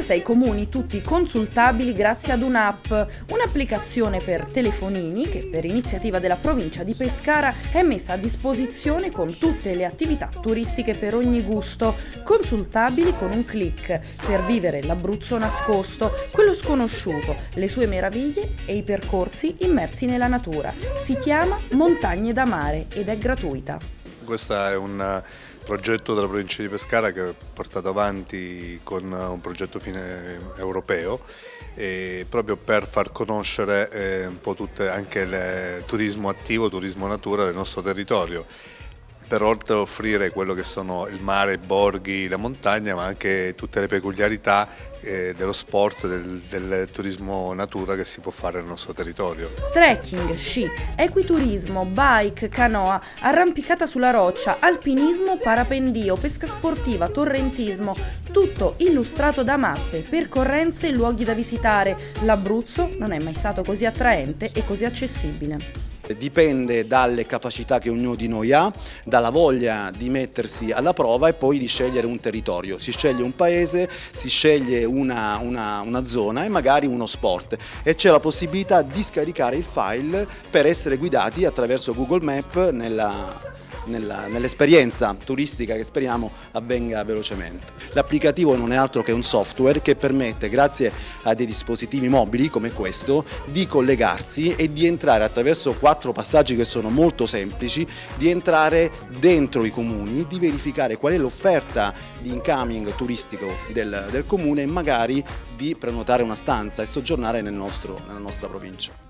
6 comuni, tutti consultabili grazie ad un'app, un'applicazione per telefonini che per iniziativa della provincia di Pescara è messa a disposizione con tutte le attività turistiche per ogni gusto, consultabili con un click, per vivere l'Abruzzo nascosto, quello sconosciuto, le sue meraviglie e i percorsi immersi nella natura. Si chiama Montagne da Mare ed è gratuita. Questo è un progetto della provincia di Pescara che è portato avanti con un progetto europeo, proprio per far conoscere un po' anche il turismo attivo, turismo natura del nostro territorio. Per oltre a offrire quello che sono il mare, i borghi, la montagna, ma anche tutte le peculiarità dello sport, del turismo natura che si può fare nel nostro territorio. Trekking, sci, equiturismo, bike, canoa, arrampicata sulla roccia, alpinismo, parapendio, pesca sportiva, torrentismo, tutto illustrato da mappe, percorrenze e luoghi da visitare. L'Abruzzo non è mai stato così attraente e così accessibile. Dipende dalle capacità che ognuno di noi ha, dalla voglia di mettersi alla prova e poi di scegliere un territorio. Si sceglie un paese, si sceglie una zona e magari uno sport e c'è la possibilità di scaricare il file per essere guidati attraverso Google Maps nell'esperienza turistica che speriamo avvenga velocemente. L'applicativo non è altro che un software che permette, grazie a dei dispositivi mobili come questo, di collegarsi e di entrare attraverso 4 passaggi che sono molto semplici, di entrare dentro i comuni, di verificare qual è l'offerta di incoming turistico del comune e magari di prenotare una stanza e soggiornare nella nostra provincia.